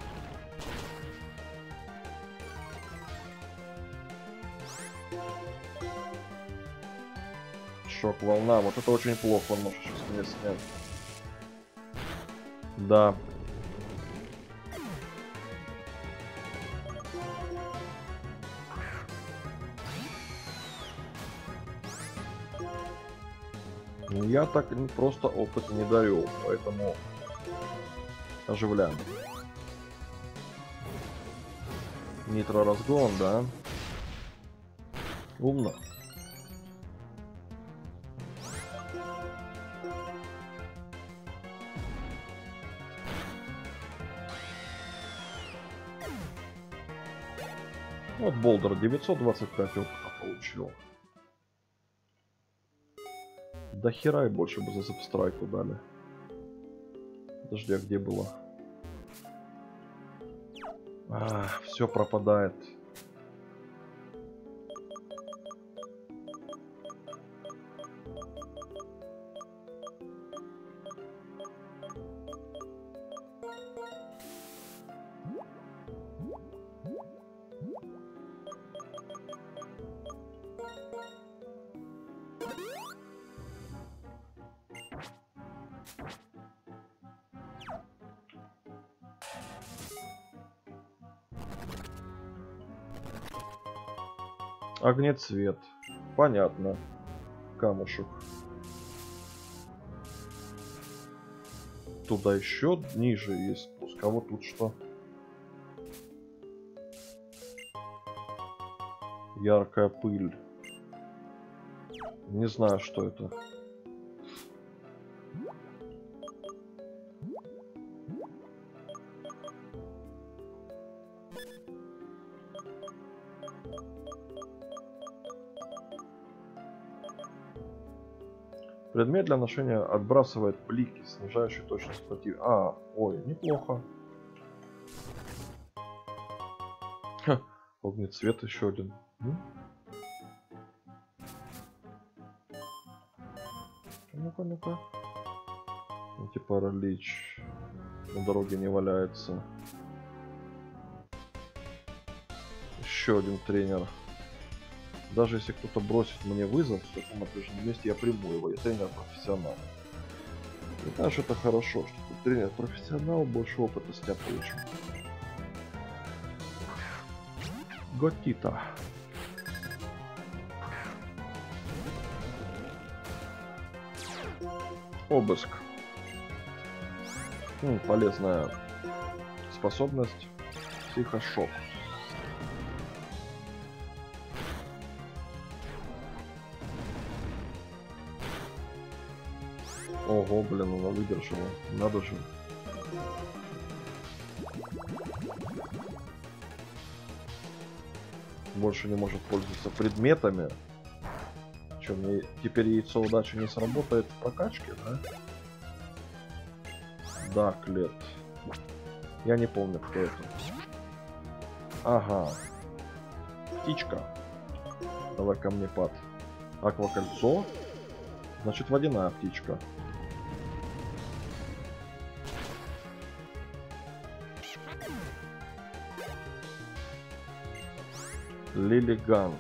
Шок, волна. Вот это очень плохо. Он может сейчас меня снять. Да. Я так просто опыт не дарю, поэтому оживляем. Нитро-разгон, да? Умно. Вот Болдер 925 опыта получил. Да хера и больше бы за сабстрайку дали. Подожди, а где было? Все пропадает. Огнецвет. Понятно. Камушек. Туда еще ниже есть. Пускай вот тут что. Яркая пыль. Не знаю, что это. Предмет для ношения отбрасывает блики, снижающие точность противника. Ой, неплохо. Ха, огнецвет еще один. Ну-ка, ну-ка. Антипаралич. На дороге не валяется. Еще один тренер. Даже если кто-то бросит мне вызов в таком напряженном месте, я приму его. Я тренер-профессионал. И знаешь, это хорошо, что ты тренер-профессионал, больше опыта с тебя получим. Готита. Обыск. Полезная способность. Психошок. Ого, блин, она выдержала. Надо же. Больше не может пользоваться предметами. Что, мне теперь яйцо удачи не сработает в прокачке, да? Да, Клет. Я не помню, кто это. Ага. Птичка. Давай камнепад. Аквакольцо. Значит, водяная птичка. Лилигант.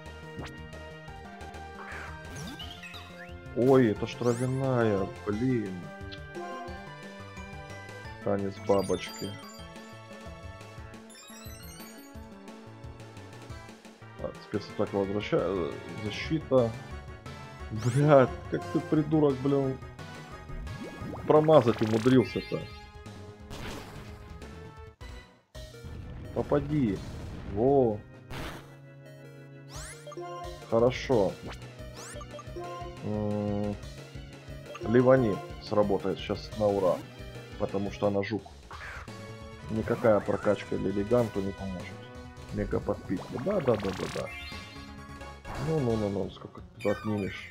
Ой, это ж травяная, блин. Танец бабочки. Спецатака возвращает. Защита. Блядь, как ты, придурок, блин. Промазать умудрился-то. Попади. Во. Хорошо. Ливани сработает сейчас на ура. Потому что она жук. Никакая прокачка Лилиганту не поможет. Мега подпитка. Да. Ну. Сколько ты отнимешь?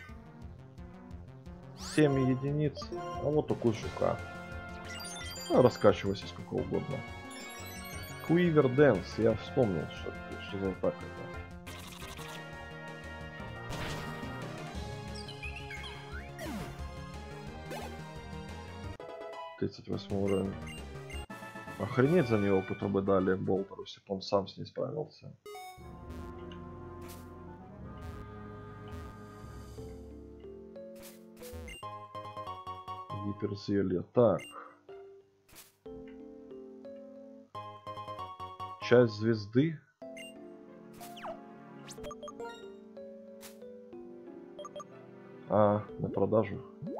7 единиц. А вот укус жука. Раскачивайся сколько угодно. Куивер Дэнс. Я вспомнил, что за атака это. Уровень. Охренеть, за нее опыта бы дали Болтеру, если бы он сам с ней справился. Гиперзелье. Так. Часть звезды. А, на продажу.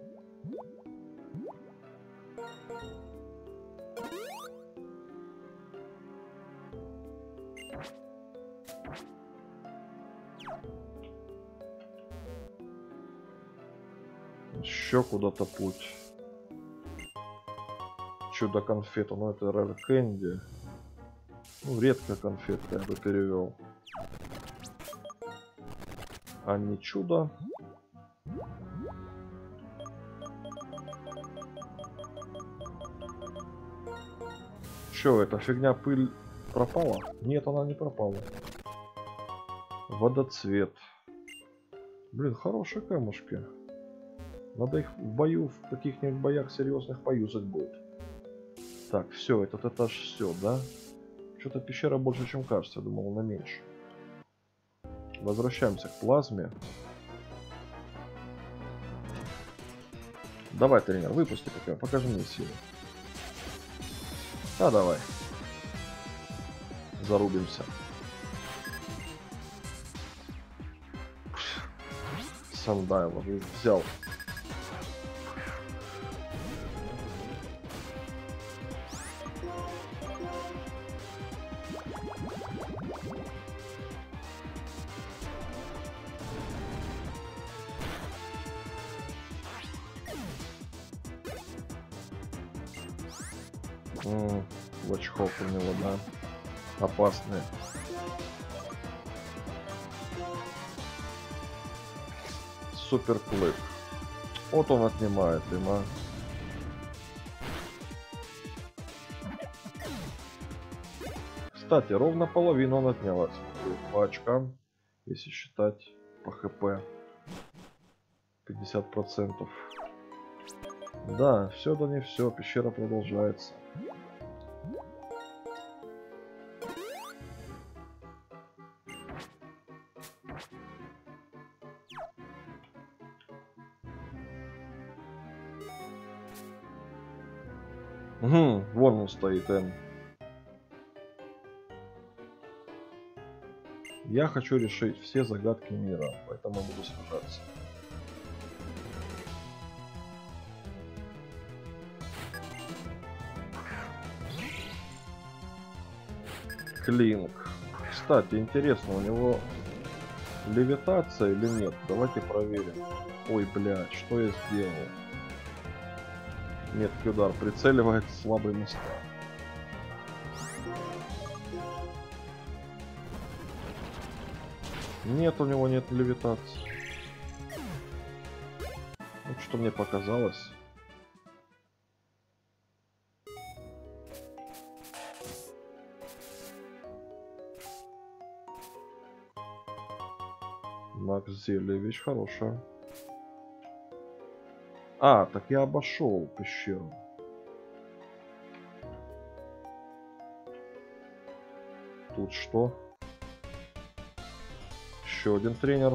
Еще куда-то путь. Чудо-конфета, ну это Rare Candy. Ну, редкая конфетка, я бы перевел. А не чудо. Чё, эта фигня, пыль пропала? Нет, она не пропала. Водоцвет. Блин, хорошие камушки. Надо их в бою, в каких-нибудь боях серьезных поюзать будет. Так, все, этот этаж все, да? Что-то пещера больше, чем кажется. Я думал, она меньше. Возвращаемся к плазме. Давай, тренер, выпусти пока. Покажи мне силу. А, давай. Зарубимся. Сандайлов взял. Лачхов у него, да. Опасные. Супер клык. Вот он отнимает им, а. Кстати, ровно половину он отнял. По очкам, если считать по хп. 50%. Да, все да не все. Пещера продолжается. Угу, вон он стоит, Н. Я хочу решить все загадки мира, поэтому буду сражаться. Клинк. Кстати, интересно, у него левитация или нет? Давайте проверим. Ой, блядь, что я сделал? Меткий удар прицеливает в слабые места. Нет, у него нет левитации. Вот что мне показалось. Макс зелье, вещь хорошая. А, так я обошел пещеру. Тут что? Еще один тренер.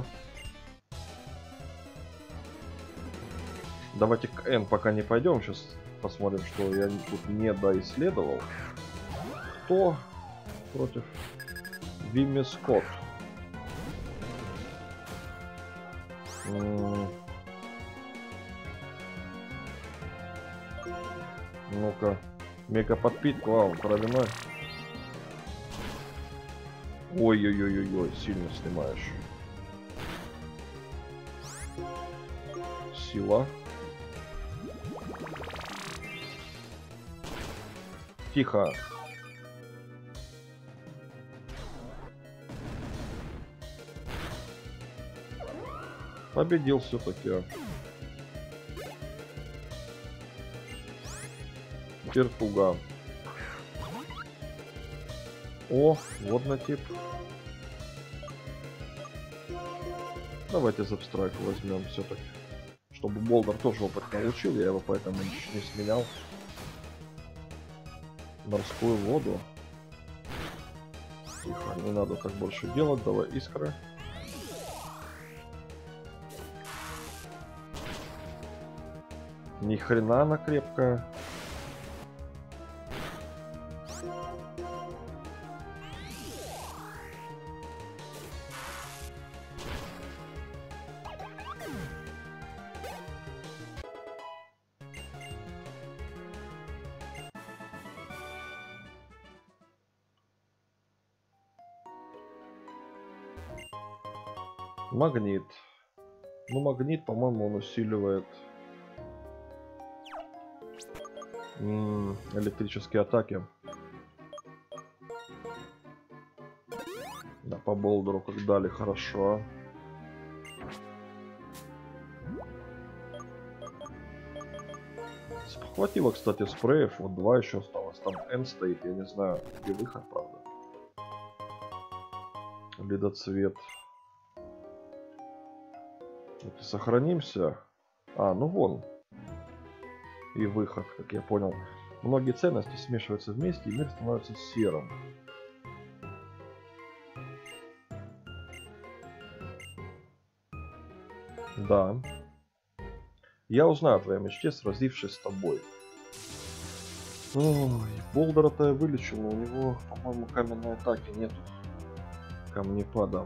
Давайте к N пока не пойдем. Сейчас посмотрим, что я тут не доисследовал. Кто против Вимми Скотт? Ну-ка. Мега подпитка, вау, травяной. Ой-ой-ой-ой-ой, сильно снимаешь. Сила. Тихо. Победил все-таки. Пертуга. О, водный тип. Давайте Запстрайк возьмем все-таки. Чтобы Болдер тоже опыт получил, я его поэтому не сменял. Морскую воду. Тихо, не надо так больше делать. Давай искры. Ни хрена она крепкая. Магнит. Ну, магнит, по-моему, он усиливает электрические атаки. Да, по болдеру как дали, хорошо. Хватило, кстати, спреев. Вот 2 еще осталось. Там N стоит, я не знаю, где выход, правда. Ледоцвет. Вот и сохранимся. А, ну вон. И выход, как я понял. Многие ценности смешиваются вместе, и мир становится серым. Да. Я узнаю о твоей мечте, сразившись с тобой. Ой, Болдера-то я вылечил, но у него, по-моему, каменной атаки нету. Камнепада.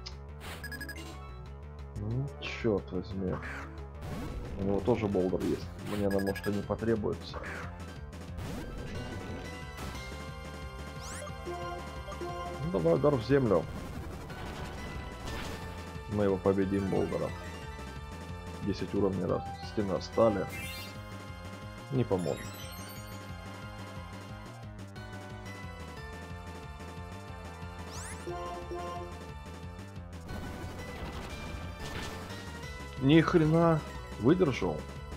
Ну, черт возьми. У него тоже болдер есть. Мне она, может, и не потребуется. Ну, давай удар в землю. Мы его победим, болдера. 10 уровней раз. Стена стали. Не поможет. Ни хрена выдержал.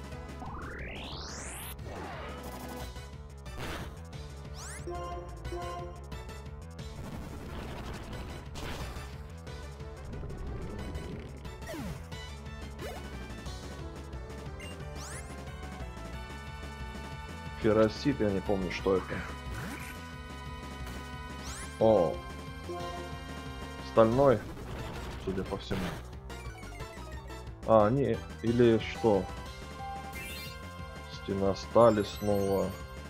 Ферросит, я не помню, что это. О, стальной, судя по всему. А, не, или что? Стена стали снова.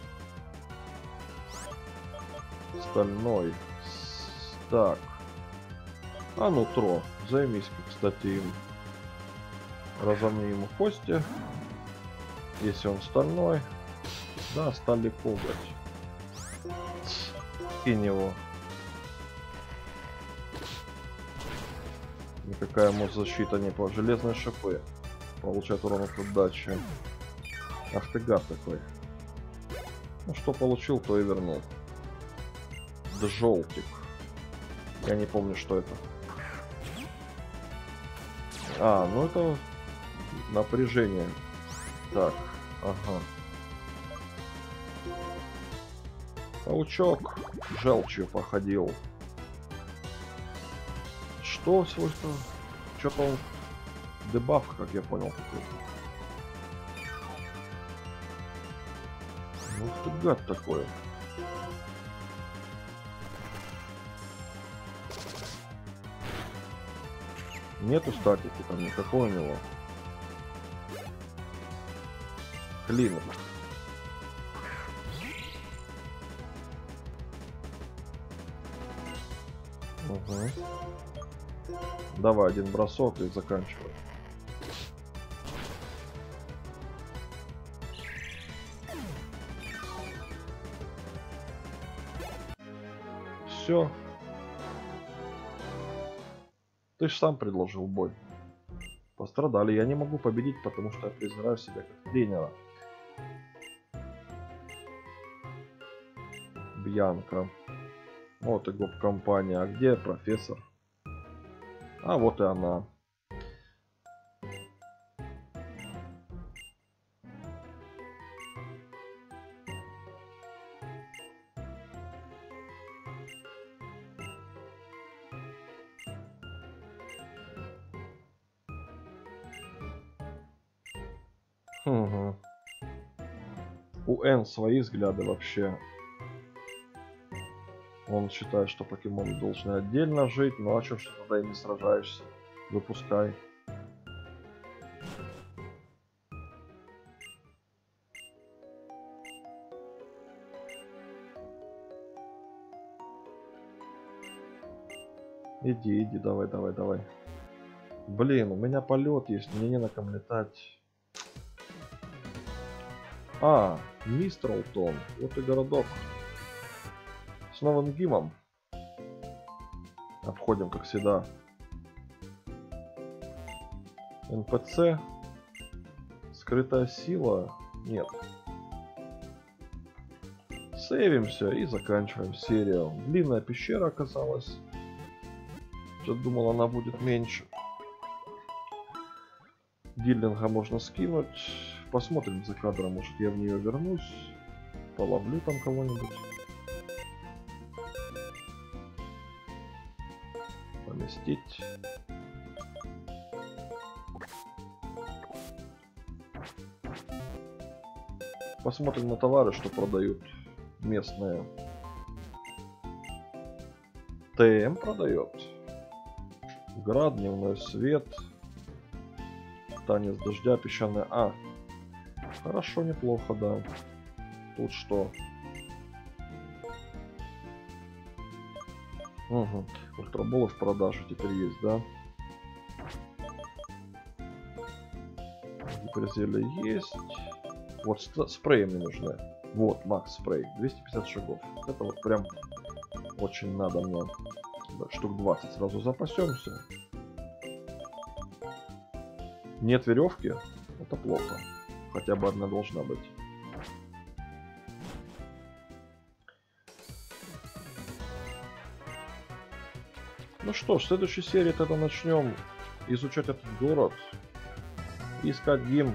Стальной. Так. А, нутро. Займись, кстати, им. Разомни ему кости. Если он стальной. Да, стали коготь. Кинь его. Никакая ему защита не по железной шипы. Получает урон от удачи. Ах ты гад такой. Ну что получил, то и вернул. Да желтик. Я не помню, что это. А, ну это напряжение. Так, ага. Паучок желчью походил. Что свойство? Что-то он дебаф, как я понял, какой-то. Ну ты гад такой. Нету статики там никакой у него. Клин. Угу. Давай один бросок и заканчивай. Все. Ты ж сам предложил бой. Пострадали. Я не могу победить, потому что я презираю себя как тренера. Бьянка. Вот и гоп-компания. А где профессор? А вот и она. Угу. У Н свои взгляды вообще. Он считает, что покемоны должны отдельно жить. Ну а чё ж ты тогда и не сражаешься? Выпускай. Иди, иди, давай, давай, давай. Блин, у меня полет есть, мне не на ком летать. А, Мистралтон. Вот и городок. С новым гимом. Обходим, как всегда. НПЦ. Скрытая сила. Нет. Сейвимся и заканчиваем серию. Длинная пещера оказалась. Я думал, она будет меньше. Диллинга можно скинуть. Посмотрим за кадром, может я в нее вернусь. Половлю там кого-нибудь. Поместить. Посмотрим на товары, что продают местные. ТМ продает. Град, дневной свет. Танец дождя, песчаная. А, хорошо, неплохо, да. Тут что? Угу. Ультраболы в продаже теперь есть, да? Гиперзелье есть. Вот спреи мне нужны. Вот, Макс спрей. 250 шагов. Это вот прям очень надо мне. Штук 20 сразу запасемся. Нет веревки? Это плохо. Хотя бы одна должна быть. Ну что ж, в следующей серии тогда начнем изучать этот город. И искать гимн.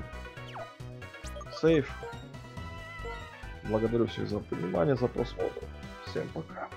Сейф. Благодарю всех за внимание, за просмотр. Всем пока.